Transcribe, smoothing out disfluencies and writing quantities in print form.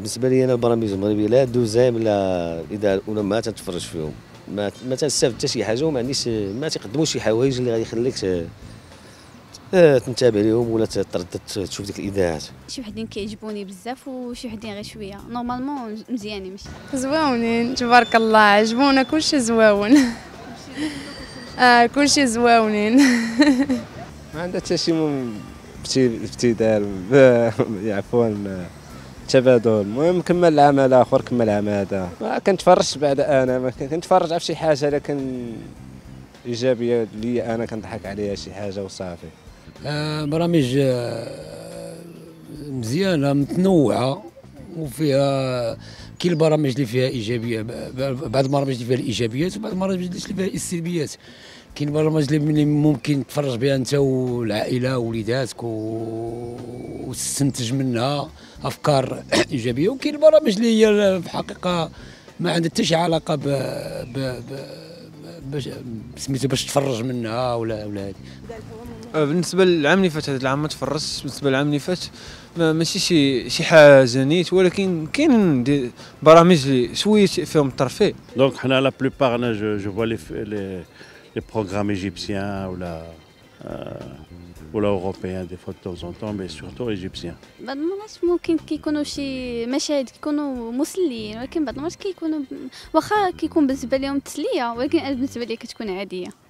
بالنسبه لي انا البرامج المغربيه لا دوزيام لا اذا الاولى ما تنتفرج فيهم، ما تنستافد حتى شي حاجه، وما عنديش ما تيقدموا شي حوايج اللي غادي يخليك تنتبه لهم ولا تردد تشوف ديك الاذاعات. شي وحدين كيعجبوني بزاف وشي وحدين غير شويه، نورمالمون مزيانين ماشي زواونين تبارك الله، عجبونا كلشي زواون. كلشي زواونين. ما عندها حتى شي ابتذال عفوا تبادل. المهم كمل العام الاخر، كمل العام هذا ما كنتفرجش بعد، انا ما كنتفرج على شي حاجه لكن ايجابيه لي انا كنضحك عليها شي حاجه وصافي. برامج مزيانه متنوعه وفيها كاين البرامج اللي فيها ايجابيه، بعض البرامج اللي فيها الايجابيات وبعض البرامج اللي فيها السلبيات. كاين برامج اللي ممكن تفرج بها انت والعائله ووليداتك وتستنتج منها افكار ايجابيه، وكاين البرامج اللي هي في الحقيقه ما عندها حتى شي علاقه سميتو باش تفرج منها ولا هذه. بالنسبه للعام اللي فات، هذا العام ما تفرجتش. بالنسبه للعام اللي فات ماشي شي حاجه نيت، ولكن كاين برامج اللي شويه فيهم الترفيه. دونك حنا لا بلوبار انا جو فوا لي بروغرام ايجيبسيان ولا اوروبيان دي فوا دو طون طون، مي سورتو ايجيبسيان. بعض المرات ممكن كيكونوا شي مشاهد كيكونوا مسليين، ولكن بعض المرات كيكونوا واخا كيكون بالنسبه لهم تسليه، ولكن بالنسبه لي كتكون عاديه.